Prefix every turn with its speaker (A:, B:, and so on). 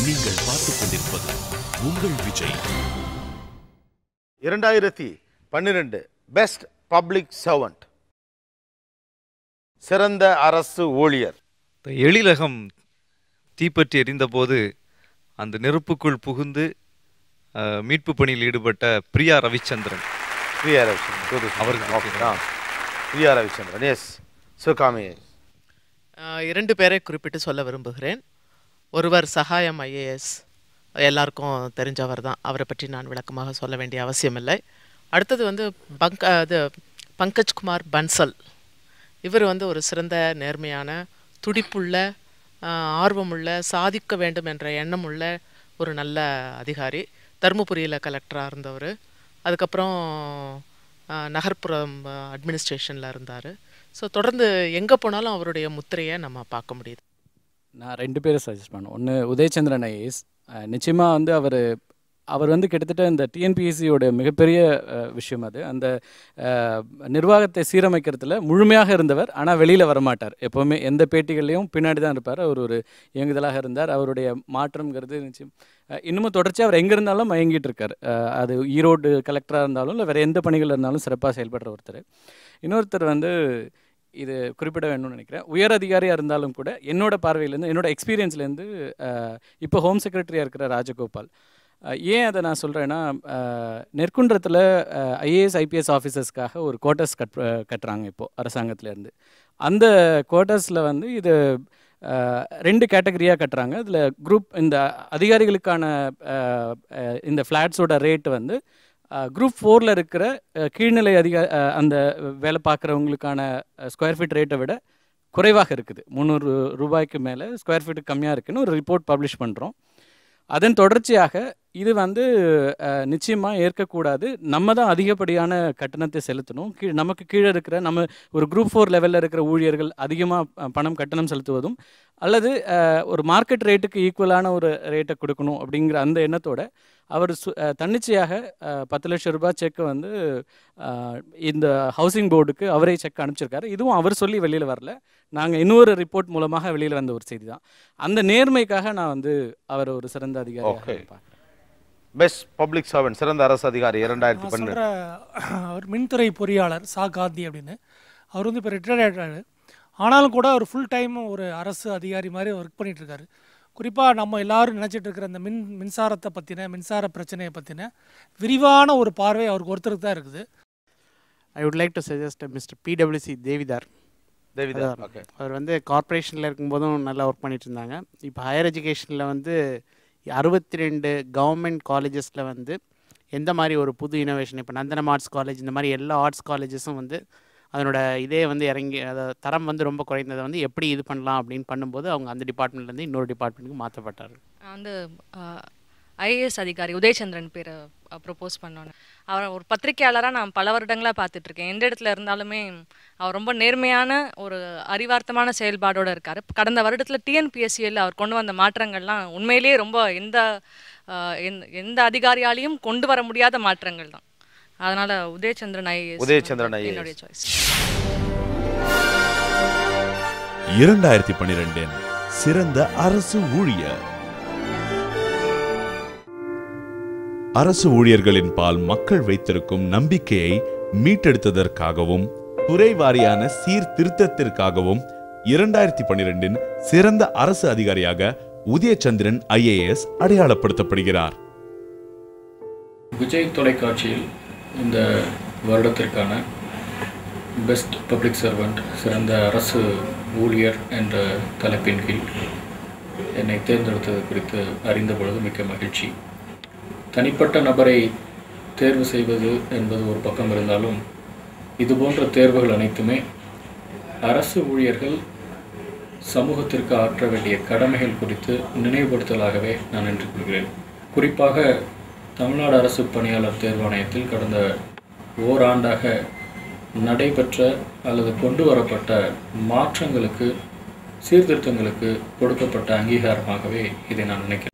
A: நீங்கள் பார்த்துக் கொண்டிருப்பது உங்கள் விஜய்.
B: 2012 பெஸ்ட் பப்ளிக் சர்வன்ட், சிறந்த அரசு ஊழியர்.
C: எழிலகம் தீப்பற்றி எரிந்தபோது அந்த நெருப்புக்குள் புகுந்து மீட்பு பணியில் ஈடுபட்ட பிரியா ரவிச்சந்திரன்.
B: பிரியா ரவிச்சந்திரன், எஸ். சுகாமி,
D: 2 பேரை குறிப்பிட்டு சொல்ல விரும்புகிறேன். ஒருவர் சகாயம் ஐஏஎஸ், எல்லாருக்கும் தெரிஞ்சவர் தான், அவரை பற்றி நான் விளக்கமாக சொல்ல வேண்டிய அவசியமில்லை. அடுத்தது வந்து பங்கஜ்குமார் பன்சல். இவர் வந்து ஒரு சிறந்த நேர்மையான, துடிப்புள்ள, ஆர்வமுள்ள, சாதிக்க வேண்டும் என்ற எண்ணம் உள்ள ஒரு நல்ல அதிகாரி. தருமபுரியில் கலெக்டராக இருந்தவர். அதுக்கப்புறம் நகர்ப்புறம் அட்மினிஸ்ட்ரேஷனில் இருந்தார். ஸோ தொடர்ந்து எங்கே போனாலும் அவருடைய முத்திரையை நம்ம பார்க்க முடியுது.
E: நான் 2 பேரை சஜஸ்ட் பண்ணேன். ஒன்று உதயச்சந்திரன் ஐஏஎஸ். நிச்சயமாக வந்து அவர் வந்து கிட்டத்தட்ட இந்த டிஎன்பிஎஸ்சியோட மிகப்பெரிய விஷயம் அது. அந்த நிர்வாகத்தை சீரமைக்கிறதுல முழுமையாக இருந்தவர். ஆனால் வெளியில் வரமாட்டார். எப்போவுமே எந்த பேட்டிகள்லையும் பின்னாடி தான் இருப்பார். அவர் ஒரு இயங்குதலாக இருந்தார். அவருடைய மாற்றம்ங்கிறது நிச்சயம் இன்னமும் தொடர்ச்சி. அவர் எங்கே இருந்தாலும் மயங்கிட்டு இருக்கார். அது ஈரோடு கலெக்டராக இருந்தாலும் இல்லை வேறு எந்த பணிகள் இருந்தாலும் சிறப்பாக செயல்படுற ஒருத்தர். இன்னொருத்தர் வந்து இது குறிப்பிட வேணும்னு நினைக்கிறேன். உயர் அதிகாரியாக இருந்தாலும் கூட என்னோட பார்வையிலேருந்து, என்னோடய எக்ஸ்பீரியன்ஸ்லேருந்து, இப்போ ஹோம் செக்ரட்டரியாக இருக்கிற ராஜகோபால். ஏன் அதை நான் சொல்கிறேன்னா, நெற்குன்றத்தில் ஐஏஎஸ் ஐபிஎஸ் ஆஃபீஸர்ஸ்க்காக ஒரு குவார்ட்டர்ஸ் கட்டுறாங்க இப்போது அரசாங்கத்திலேருந்து. அந்த குவார்ட்டர்ஸில் வந்து இது 2 கேட்டகரியாக கட்டுறாங்க. இதில் குரூப், இந்த அதிகாரிகளுக்கான இந்த ஃப்ளாட்ஸோட ரேட்டு வந்து குரூப் 4ல் இருக்கிற கீழ்நிலை அந்த வேலை பார்க்குறவங்களுக்கான ஸ்கொயர் ஃபீட் ரேட்டை விட குறைவாக இருக்குது. 300 ரூபாய்க்கு மேலே ஸ்கொயர் ஃபீட்டு கம்மியாக இருக்குதுன்னு ஒரு ரிப்போர்ட் பப்ளிஷ் பண்ணுறோம். அதன் தொடர்ச்சியாக இது வந்து நிச்சயமாக ஏற்கக்கூடாது. நம்ம தான் அதிகப்படியான கட்டணத்தை செலுத்தணும். நமக்கு கீழே இருக்கிற நம்ம ஒரு குரூப் 4 லெவலில் இருக்கிற ஊழியர்கள் அதிகமாக கட்டணம் செலுத்துவதும், அல்லது ஒரு மார்க்கெட் ரேட்டுக்கு ஈக்குவலான ஒரு ரேட்டை கொடுக்கணும் அப்படிங்கிற அந்த எண்ணத்தோடு அவர் தன்னிச்சையாக 10 லட்சம் ரூபாய் செக்கை வந்து இந்த ஹவுசிங் போர்டுக்கு அவரே செக் அனுப்பிச்சிருக்காரு. இதுவும் அவர் சொல்லி வெளியில் வரல, நாங்கள் இன்னொரு ரிப்போர்ட் மூலமாக வெளியில் வந்த ஒரு செய்தி தான். அந்த நேர்மைக்காக நான் வந்து அவர் ஒரு சிறந்த அதிகாரி.
B: பெஸ்ட் பப்ளிக் சர்வன்ட், சிறந்த அரசு அதிகாரி 2012.
F: அவர் மின்துறை பொறியாளர் சா காந்தி அப்படின்னு. அவர் வந்து இப்போ ரிட்டையர்ட் ஆகிட்டாரு. ஆனாலும் கூட அவர் ஃபுல் டைம் ஒரு அரசு அதிகாரி மாதிரி ஒர்க் பண்ணிகிட்ருக்காரு. குறிப்பாக நம்ம எல்லோரும் நினச்சிட்டு இருக்கிற அந்த மின்சாரத்தை பற்றின, மின்சார பிரச்சனையை பற்றின விரிவான ஒரு பார்வை அவருக்கு ஒருத்தருக்கு தான் இருக்குது.
G: I would like to suggest mister PWC Devidar. அவர் வந்து கார்ப்பரேஷனில் இருக்கும்போதும் நல்லா ஒர்க் பண்ணிட்டு இருந்தாங்க. இப்போ ஹையர் எஜுகேஷனில் வந்து 62 கவர்மெண்ட் காலேஜஸில் வந்து எந்த மாதிரி ஒரு புது இனோவேஷன், இப்போ நந்தனம் ஆர்ட்ஸ் காலேஜ், இந்த மாதிரி எல்லா ஆர்ட்ஸ் காலேஜஸும் வந்து அதனோட இதே வந்து இறங்கி, அதை தரம் வந்து ரொம்ப குறைந்ததை வந்து எப்படி இது பண்ணலாம் அப்படின்னு பண்ணும்போது அவங்க அந்த டிபார்ட்மெண்ட்லேருந்து இன்னொரு டிபார்ட்மெண்ட்டுக்கு மாற்றப்பட்டார்.
H: வந்து ஐஏஎஸ் அதிகாரி உதயச்சந்திரன் பேரை ப்ரொப்போஸ் பண்ணோன்னு, அவரை ஒரு பத்திரிகையாளராக நான் பல வருடங்களாக பார்த்துட்ருக்கேன். எந்த இடத்துல இருந்தாலுமே அவர் ரொம்ப நேர்மையான ஒரு அறிவார்த்தமான செயல்பாடோடு இருக்கார். கடந்த வருடத்தில் டிஎன்பிஎஸ்சியில் அவர் கொண்டு வந்த மாற்றங்கள்லாம் உண்மையிலேயே ரொம்ப எந்த அதிகாரியாலையும் கொண்டு வர முடியாத மாற்றங்கள் தான். அதனால் உதயச்சந்திரன் ஐஏஎஸ் என்னுடைய சாய்ஸ்.
A: 2012 சிறந்த அரசு ஊழியர். அரசு ஊழியர்களின் பால் மக்கள் வைத்திருக்கும் நம்பிக்கையை மீட்டெடுத்ததற்காகவும் துறை வாரியான சீர்திருத்தத்திற்காகவும் 2012 சிறந்த அரசு அதிகாரியாக உதயச்சந்திரன் ஐஏஎஸ் அடையாளப்படுத்தப்படுகிறார்.
I: விஜய் தொலைக்காட்சியில் இந்த வருடத்திற்கான பெஸ்ட் பப்ளிக் சர்வன்ட், சிறந்த அரசு ஊழியர் என்ற தலைப்பின் கீழ் என்னை தேர்ந்தெடுத்தது குறித்து அறிந்த பொழுது மிக்க மகிழ்ச்சி. தனிப்பட்ட நபரை தேர்வு செய்வது என்பது ஒரு பக்கம் இருந்தாலும், இதுபோன்ற தேர்வுகள் அனைத்துமே அரசு ஊழியர்கள் சமூகத்திற்கு ஆற்ற வேண்டிய கடமைகள் குறித்து நினைவுபடுத்தலாகவே நான் நின்று கொள்கிறேன். குறிப்பாக தமிழ்நாடு அரசு பணியாளர் தேர்வாணையத்தில் கடந்த ஓராண்டாக நடைபெற்ற அல்லது கொண்டு வரப்பட்ட மாற்றங்களுக்கு, சீர்திருத்தங்களுக்கு கொடுக்கப்பட்ட அங்கீகாரமாகவே இதை நான் நினைக்கிறேன்.